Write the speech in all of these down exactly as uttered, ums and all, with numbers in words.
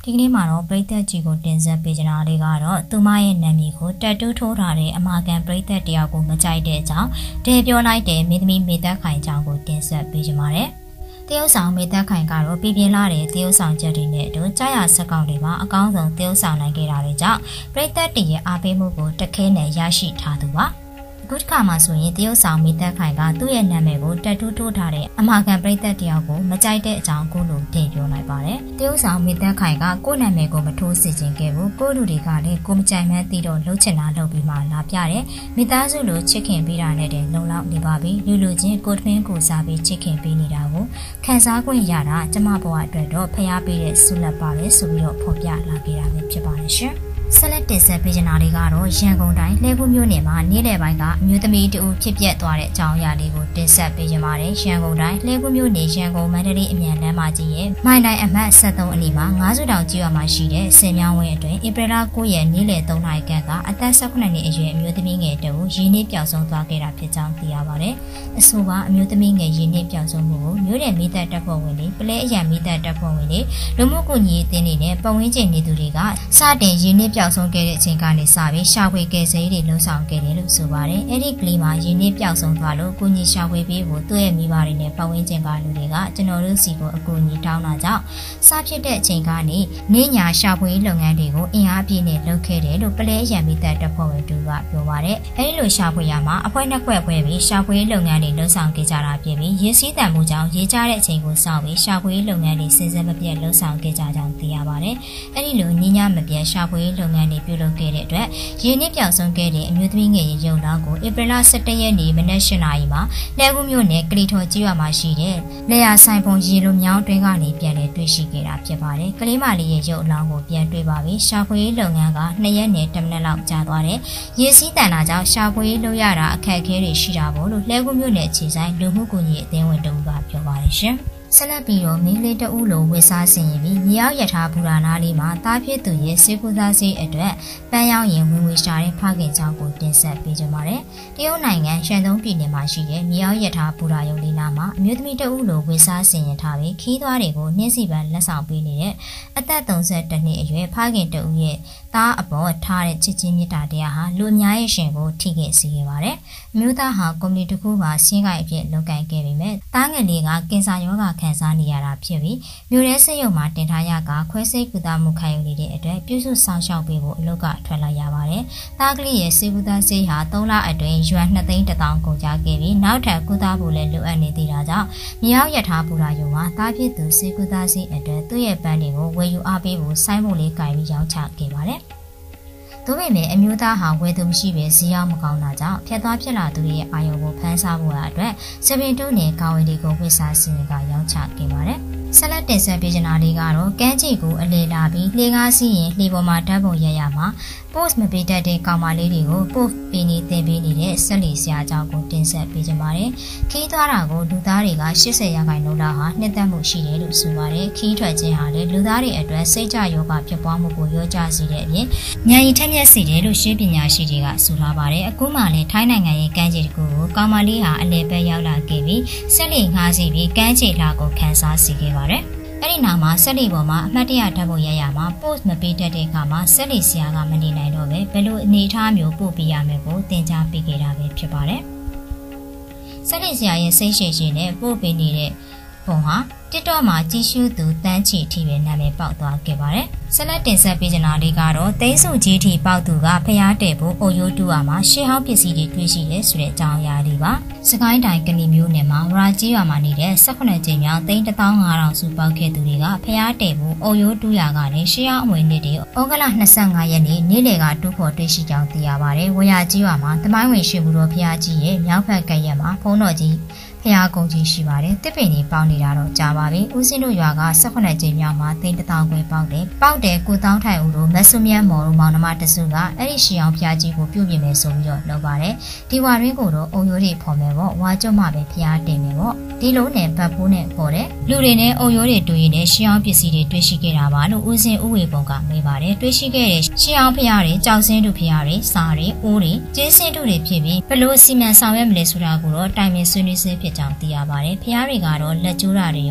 ဒီကနေ့မှာတော့ပရိသတ်ကြီးကိုတင်ဆက်ပေးကြတာလေးကတော့သူမရဲ့နာမည်ကိုတက်တူးထိုးထားတဲ့အမာကန်ပရိသတ်တယောက်ကိုမကြိုက်တဲ့အကြောင်းတဲပြောလိုက်တဲ့မင်းသမီးမေသက်ခိုင်အကြောင်းကိုတင်ဆက်ပေးကြပါမယ်။တရုတ်ဆောင်မေသက်ခိုင်ကတော့ပြည်ပြင်းလာတဲ့တရုတ်ဆောင်ချက်တွေနဲ့အတူကြားရစက်ကောင်တွေမှာအကောင်းဆုံးတရုတ်ဆောင်နိုင်ခဲ့တာတွေကြောင့်ပရိသတ်တွေရဲ့အားပေးမှုကိုတခဲနဲ့ရရှိထားသူပါ။အခုတစ်ခါမှဆိုရင်တရုတ်ဆောင်မေသက်ခိုင်ကသူ့ရဲ့နာမည်ကိုတက်တူးထိုးထားတဲ့အမာကန်ပရိသတ်တယောက်ကိုမကြိုက်တဲ့အကြောင်းကိုလိုတင်ပြောလိုက်ပါတယ်။တရုတ်ဆောင်မေသက်ခိုင်ကကိုယ့်နာမည်ကိုမထိုးစေချင်ခဲ့ဘူး။ကိုယ့်လူတွေကလည်းကိုမကြိုက်မှန်းသိတော့လှုပ်ချင်တာလှုပ်ပြီးမှလာပြတယ်။မိသားစုလိုချစ်ခင်ပေးတာနဲ့တည်းလုံလောက်နေပါပြီ။လူလူချင်းကိုထွင်းကိုစားပြီးချစ်ခင်ပေးနေတာကိုခံစား권ရတာကျမဘဝအတွက်တော့ဖျားပေးတဲ့ဆုလက်ပါပဲဆိုပြီးတော့ဖော်ပြလာခဲ့တာပဲဖြစ်ပါတယ်ရှင်။ဆက်လက်တင်ဆက်ပေးချင်တာလေးကတော့ရန်ကုန်တိုင်းလှည်းကူးမြို့နယ်မှာနေ့လယ်ပိုင်းကအမျိုးသမီးတူဖြစ်ပျက်သွားတဲ့အကြောင်းအရာလေးကိုတင်ဆက်ပေးချင်ပါတယ်။ရန်ကုန်တိုင်းလှည်းကူးမြို့နယ်ရန်ကုန်မန္တလေးအမြန်လမ်းမကြီးရဲ့မိုင်တိုင်းအမှတ်ဆက်သုံးအနီးမှာငါးစုတောင်ကြီးရွာမှာရှိတဲ့စင်မြောင်းဝင်းအတွင်းဧပြီလကိုးရက်နေ့လယ်သုံးနာရီခန့်ကအသက်၁၈နှစ်အရွယ်အမျိုးသမီးငယ်တူရင်းနှီးပျောက်ဆုံးသွားခဲ့တာဖြစ်ကြောင်းသိရပါတယ်။အဆိုပါအမျိုးသမီးငယ်ရင်းနှီးပျောက်ဆုံးမှုကိုမြို့နယ်မိသက်တပ်ဖွဲ့ဝင်တွေပလဲအရန်မိသက်တပ်ဖွဲ့ဝင်တွေလူမှုကူညီရေးအသင်းတွေနဲ့ပတ်ဝန်းကျင်နေသူတွေကစတင်ရင်းနှီးပျောက်ဆုံးခဲ့တဲ့အချိန်ကနေစပြီးရှာဖွေကယ်ဆယ်ရေးတွေလှုံ့ဆော်ခဲ့တယ်လို့ဆိုပါတယ်။အဲ့ဒီကလေးမှာရင်းနှီးပျောက်ဆုံးသွားလို့ကိုကြီးရှာဖွေပေးဖို့သူ့ရဲ့မိဘတွေနဲ့ပတ်ဝန်းကျင်ကလူတွေကကျွန်တော်တို့စီကိုအကူအညီတောင်းတာကြောင့်စဖြစ်တဲ့အချိန်ကနေနေညာရှာဖွေရေးလုပ်ငန်းတွေကိုအင်အားပြည့်နဲ့လုပ်ခဲ့တယ်လို့ပလဲရံမိသက်တပ်ဖွဲ့ဝင်တို့ကပြောပါတယ်။အဲ့ဒီလိုရှာဖွေရမှာအဖွဲ့နှစ်ဖွဲ့ဖွဲ့ပြီးရှာဖွေရေးလုပ်ငန်းတွေလှုံ့ဆော်ခဲ့ကြတာဖြစ်ပြီးရင်းစည်းတန်မှုကြောင့်ရေးကြတဲ့အချိန်ကိုစောင့်ပြီးရှာဖွေရေးလုပ်ငန်းတွေစဉ်ဆက်မပြတ်လှုံ့ဆော်ခဲ့ကြကြောင်းသိရပါတယ်။အဲ့ဒီလိုညညမပြတ်ရှာဖွေရေးလုပ်ငန်းတွေပြုလုပ်ခဲ့တဲ့အတွက်ရင်းနှီးပျောက်ဆုံးခဲ့တဲ့အမျိုးသမီးငယ်ရဲ့ရုံနောက်ကိုဧပြီလ၁၁ရက်နေ့မနက်၈နာရီမှာလှည်းကူးမြို့နယ်ကလီထော်ကြီးရွာမှာရှိတဲ့လေယာဆိုင်ပုံရေလိုမြောင်းတွင်းကနေပြန်လည်တွေ့ရှိခဲ့တာဖြစ်ပါတယ်။ကလေးမလေးရဲ့ရုပ်အလောင်းကိုပြန်တွေ့ပါပြီ။ရှာဖွေရေးလုပ်ငန်းကနှစ်ရက်နဲ့တစ်မိနစ်လောက်ကြာသွားတယ်။ရေစီးတန်တာကြောင့်ရှာဖွေရေးလုပ်ရတာအခက်အခဲတွေရှိတာပေါ့လို့လှည်းကူးမြို့နယ်အခြေဆိုင်လူမှုကူညီရေးအသင်းဝင်တို့ကပြောပါတယ်ရှင်။ဆက်လက်ပြီးတော့မင်းလေးတဦးလိုဝေစားဆင်ရင်ပြီးမြေအောင်ရထားဘူရာနာလေးမှာတားဖြစ်သူရဲ့စေကူသားစေးအတွက်ပန်းရောက်ရင်ဝင်ဝေရှာတဲ့ဖခင်ကြောင့်ကိုတင်ဆက်ပေးကြပါမယ်။တရုတ်နိုင်ငံရှန်တုံးပြည်နယ်မှာရှိတဲ့မြေအောင်ရထားဘူရာယုံလေးနာမှာအမျိုးသမီးတဦးလိုဝေစားဆင်ရင်ထားပြီးခီးသွားတွေကိုနှင်းစီပန်းလက်ဆောင်ပေးနေတဲ့အသက်၃၁နှစ်အရွယ်ဖခင်တဦးရဲ့သားအပေါ်ထားတဲ့ချစ်ချင်းမေတ္တာတရားဟာလူအများရဲ့ရှင်ကိုထိခဲ့စေခဲ့ပါတယ်။မြို့သားဟာကွန်မြူနတီတစ်ခုမှာစင်းကိုင်အဖြစ်လုပ်ကိုင်ခဲ့ပေမဲ့တားငယ်လေးကကင်ဆာရောဂါခံစားနေရတာဖြစ်ပြီးမြို့ရဲစစ်ရုံမှာတင်ထားရကခွဲစိတ်ကုသမှုခံယူနေတဲ့အတွက်ပြုစုဆောင်ရှောက်ပေးဖို့အလုပ်ကထွက်လာရပါတယ်။တားကလေးရဲ့စေကုသဆေးဟာသုံးလအတွင်းယွမ်နှစ်သိန်းတစ်သောင်းကုန်ကျခဲ့ပြီးနောက်ထပ်ကုသဖို့လည်းလိုအပ်နေသေးတာကြောင့်မြေအောင်ရထားဘူရာယုံမှာတားဖြစ်သူစေကုသဆေးအတွက်သူ့ရဲ့ပန်းတွေကိုဝယ်ယူအားပေးဖို့ဆိုင်းဖို့လေးကင်ပြီးရောင်းချခဲ့ပါတယ်။ဒါပေမဲ့အမျိုးသားဟာဝယ်သူမရှိပဲဈေးရောက်မကောင်းတာကြောင့်ဖြတ်သွားဖြစ်လာသူတွေရဲ့အာရုံကိုဖန်ဆားဖို့အတွက်စပင်တူးနယ်ကာဝေဒီကိုဝစ်စားစင်ကရောင်းချခဲ့ပါတယ်။ဆက်လက်တင်ဆက်ပေးချင်တာလေးကတော့ကမ်းခြေကိုအလေလာပြီးလှေကားစီးရင်လှေပေါ်မှာဓာတ်ပုံရရမှာ post မပေးတတ်တဲ့ကောင်မလေးတွေကို post ပေးနေတင်ပေးနေတဲ့ဆက်လီဆရာအကြောင်းကိုတင်ဆက်ပေးချင်ပါတယ်။ခီးသွားတာကိုလူသားတွေက၈၀ရာခိုင်နှုန်းလောက်ဟာနှစ်သက်မှုရှိတယ်လို့ဆိုပါတယ်။ခီးထွက်ခြင်းဟာလည်းလူသားတွေအတွက်စိတ်ကြယောဂဖြစ်ပွားမှုကိုရောကြစေတဲ့အပြင်ဉာဏ်ရည်ထက်မြက်စေတယ်လို့ရှင်းပညာရှိတွေကဆိုထားပါတယ်။အခုမှလည်းထိုင်းနိုင်ငံရဲ့ကမ်းခြေတစ်ခုကိုကောင်မလေးဟာအလဲပဲရောက်လာခဲ့ပြီးဆက်လီငှားစီပြီးကမ်းခြေလာကိုခန်းစားစီခဲ့ပါတယ်။အဲ့ဒီနောက်မှာဆက်လီပေါ်မှာအမှတ်တရဓာတ်ပုံရရမှာ post မပေးတတ်တဲ့အခါမှာဆက်လီဆရာကမနေနိုင်တော့ပဲဘယ်လိုအနေထားမျိုးပို့ပေးရမယ်ကိုသင်ကြားပေးခဲ့တာပဲဖြစ်ပါတယ်။ဆက်လီဆရာရဲ့စိတ်ရှိရှိနဲ့ပို့ပေးနေတဲ့ပုံဟာ TikTok မှာကြီးရှုသူတန်းချီထိပဲနာမည်ပေါက်သွားခဲ့ပါတယ်။ဆက်လက်တင်ဆက်ပေးချင်တာလေးကတော့တိန်းစုကြီးထိပေါက်သူကဖျားတဲ့ဖို့အိုယိုတူအာမှာရှေးဟောင်းပစ္စည်းတွေတွေ့ရှိတယ်ဆိုတဲ့အကြောင်းအရာလေးပါ။စကိုင်းတိုင်းကဏီမျိုးနယ်မှာဝရာကြီးရွာမှာနေတဲ့၁၈ကြိမ်မြောက်သိန်းတစ်သောင်းငါးထောင်စုပေါက်ခဲ့သူတွေကဖျားတဲ့ဖို့အိုယိုတူရာကနေရှေးဟောင်းအမွေနှစ်တွေဩဂလ၂၅ရက်နေ့နေ့လယ်ကတူးဖော်တွေ့ရှိကြောင်းသိရပါတယ်။ဝရာကြီးရွာမှာတမိုင်းဝင်ရွှေဘူတော်ဖျားကြီးရဲ့မြောက်ဘက်ကရက်မှာဖုံးတော်ကြီးဖျားကုန်းကြီးရှိပါတယ်တစ်ပင်ကြီးပေါက်နေတာတော့ကြာပါပြီဦးစင်းတို့ရွာက၁၈ကြိမ်မြောက်မှာသိန်းတစ်သောင်းခွဲပေါက်တယ်ပေါက်တယ်ကိုတောင်းထိုင်ဦးတို့မဆုမြတ်မော်တို့မောင်နှမတစုကအဲ့ဒီရှီအောင်ဖျားကြီးကိုပြုတ်ပြင်မယ်ဆိုပြီးတော့လုပ်ပါတယ်ဒီဝါရင်းကိုတော့အုံရိုးတွေဖော်မယ်ပေါ့ဝါကျွတ်မှပဲဖျားတင်မယ်ပေါ့ဒီလိုနဲ့ဗတ်ဖိုးနဲ့ပေါ်တယ်လူတွေနဲ့အုံရိုးတွေတွေ့ရင်လည်းရှီအောင်ပစ္စည်းတွေတွေ့ရှိခဲ့တာပါလို့ဦးစင်းဦးဝေပုံကမေးပါတယ်တွေ့ရှိခဲ့တဲ့ရှီအောင်ဖျားတွေကြောက်စင်းတို့ဖျားတွေစာတွေအိုးတွေကျေးစင်းတို့တွေဖြစ်ပြီးဘလို့စီမံဆောင်ရွက်မလဲဆိုတာကိုတော့တိုင်ပင်ဆွေးနွေးစေဖြစ်ကြောင်းသိရပါတယ်ဖျားတွေကတော့လက်ကျိုးတာတွေရော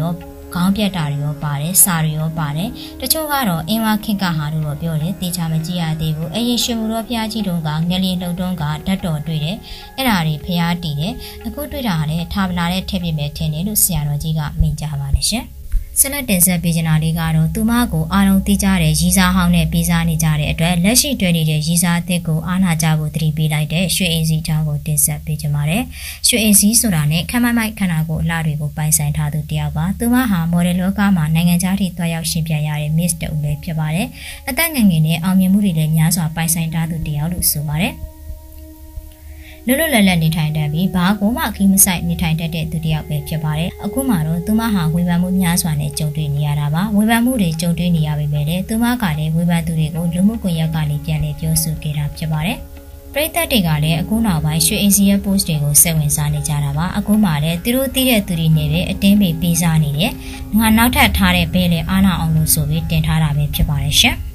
ခေါင်းပြတ်တာတွေရောပါတယ်စာတွေရောပါတယ်တချို့ကတော့အင်းဝခင်ကဟာလို့တော့ပြောတယ်တေချာမကြည့်ရသေးဘူးအရင်ရှင်မတော်ဖျားကြီးတုန်းကငလျင်လှုပ်တုန်းကဓာတ်တော်တွေ့တယ်အဲ့ဒါတွေဖျားတည်တယ်အခုတွေ့တာကလည်းထာဝနာနဲ့ထည့်ပြမယ်ထင်တယ်လို့ဆရာတော်ကြီးကမိန့်ကြားပါတယ်ရှင်ဆက်လက်တင်ဆက်ပေးချင်တာလေးကတော့သူမကိုအားလုံးသိကြတဲ့ရီစာဟောင်းနဲ့ပြီးစားနေကြတဲ့အတွက်လက်ရှိတွေ့နေတဲ့ရီစာအသစ်ကိုအားနာကြဖို့တတိပေးလိုက်တဲ့ရွှေအင်စီချောင်းကိုတင်ဆက်ပေးချင်ပါတယ်။ရွှေအင်စီဆိုတာနဲ့ခမ်းမမိုက်ခန္ဓာကိုယ်အလှတွေကိုပိုင်ဆိုင်ထားသူတယောက်ပါ။သူမဟာမော်ဒယ်လောကမှာနိုင်ငံခြားထိသွားရောက်ရှင်ပြရတဲ့ Miss တူလည်းဖြစ်ပါတယ်။အသက်ငယ်ငယ်နဲ့အောင်မြင်မှုတွေလည်းများစွာပိုင်ဆိုင်ထားသူတယောက်လို့ဆိုပါတယ်။လွတ်လွတ်လပ်လပ်နေထိုင်တတ်ပြီးဘာကိုမှခီးမဆိုင်နေထိုင်တတ်တဲ့သူတယောက်ပဲဖြစ်ပါတယ်။အခုမှတော့သူမဟာဝေဖန်မှုများစွာနဲ့ကြုံတွေ့နေရတာပါ။ဝေဖန်မှုတွေကြုံတွေ့နေရပေမဲ့လည်းသူမကလည်းဝေဖန်သူတွေကိုလူမှုကွန်ရက်ကနေပြန်လည်ပြောဆိုခဲ့တာဖြစ်ပါတယ်။ပရိသတ်တွေကလည်းအခုနောက်ပိုင်းရွှေအင်စီရဲ့ post တွေကိုစိတ်ဝင်စားနေကြတာပါ။အခုမှလည်းသူတို့သိတဲ့သူတွေနဲ့ပဲအတင်းပေပေးစားနေတယ်။ငါနောက်ထပ်ထားတဲ့ဘဲလေအားနာအောင်လို့ဆိုပြီးတင်ထားတာပဲဖြစ်ပါတယ်ရှင်။